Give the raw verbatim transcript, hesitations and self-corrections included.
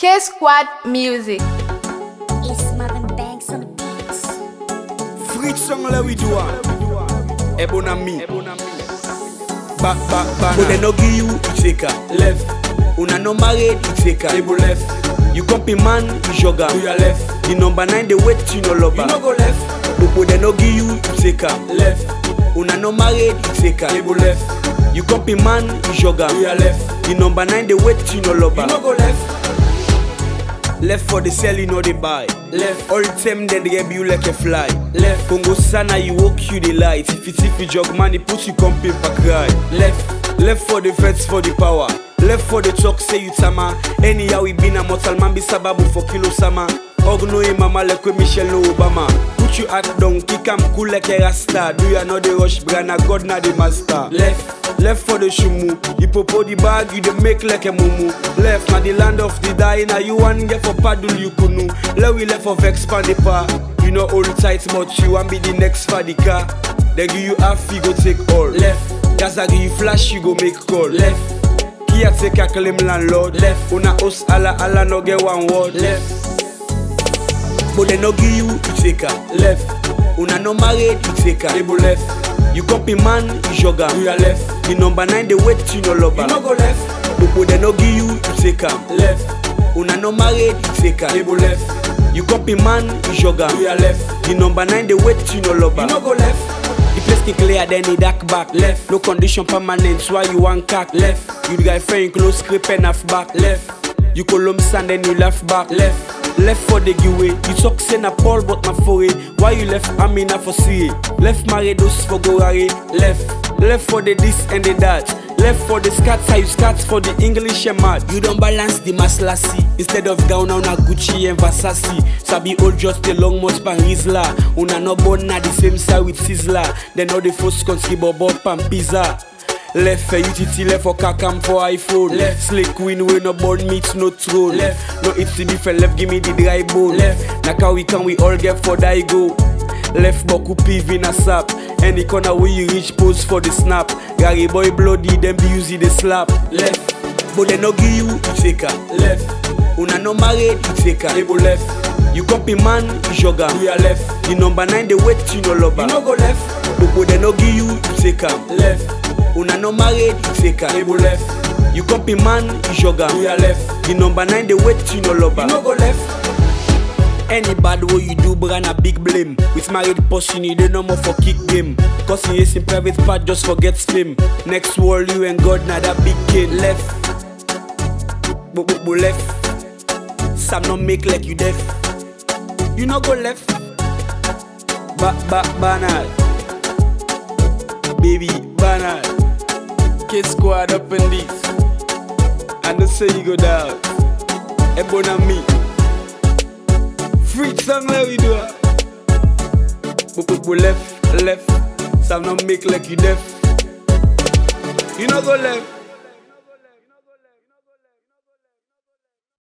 K-Squad Music. It's Marvin Banks on the beats. Free song la we do ah. Ebona mi. Back back back. But they no give you, you take her left. Una no married, you take her table left. You compy man, you jogger to your left. The number nine they wait to no lover. You no go left. But they no give you, you take her left. Una no married, you take her table left. You compy man, you jogger to your left. The number nine they wait to no lover. You no go left. Left for the sell, you know they buy. Left all them then they grab you like a fly. Left Congo Sana, you walk you the light. If it's if you jog money, put you come paper cry. Left, left for the feds for the power. Left for the talk, say you tama. Anyhow we been a mortal man be sababu for kilo sama. Ogno e mama like Michelle Obama. Put you act down, kick am cool like a rasta. Do you know the rush brand, God na the master. Left, left for the shumu. You popo the bag, you the make like a mumu. Left na the land of the dying, now you want get for paddle you kunu. Left we left of expand the pa. You know all tight but you want be the next for the car. They give you half, you go take all. Left, Gaza give you flash, you go make call. Left, Kia take a claim landlord. Left, una us ala ala no get one word. Left, but they no give you, you take her left. Una no married, you take her table left. You compy man, you jogger to your left. The number nine they wait to no lover. You no go left. But they no give you, you take her left. Una no married, you take her table left. You compy man, you jogger to your left. The number nine they wait to no lover. You no go left. The place can clear, then he dark back left. No condition permanent, so why you want cack left. You the guy friend close scrape and half back left. You column sand then you laugh back left. Left for the giveaway, you talk say na Paul but na for it. Why you left Amina for see it? Left Maridos for Gorare. Left, left for the this and the that. Left for the scats, how you scats for the English and mad. You don't balance the maslasi. Instead of gown on a Gucci and Versace. Sabi all just the long months pan Rizla. Una no born na the same side with Sizzla. Then all the first country bob up and pizza. Left for U T T, left for Kakam for iPhone. Left Slick Queen, we no born meat, no troll. Left no it's the different, left give me the dry bone. Left Naka we can we all get for Daigo. Left Boku P V na sap. Any corner where you reach pose for the snap. Gary boy bloody, then be using the slap. Left, but they no give you, you take her left. Una no married, you take her table left. You compy man, you jogger to your left. The number nine they wait to no lover. You no go left. But they no give you, you take her left. Una no married, you take her table left. You compy man, you jogger to your left. The number nine they wait to no lover. You no go left. Any bad way you do, brand a big blame. With married person, you don't know more for kick game. Cause you is in private part, just forget fame. Next world, you and God, not that big kid. Left, but but but left. Sam no make like you deaf. You no go left. Back back banal. Baby banal. K-Squad up in this. I don't say you go down. Ebona me. Free song like we do. But but but left, left. Sam no make like you deaf. You no go left.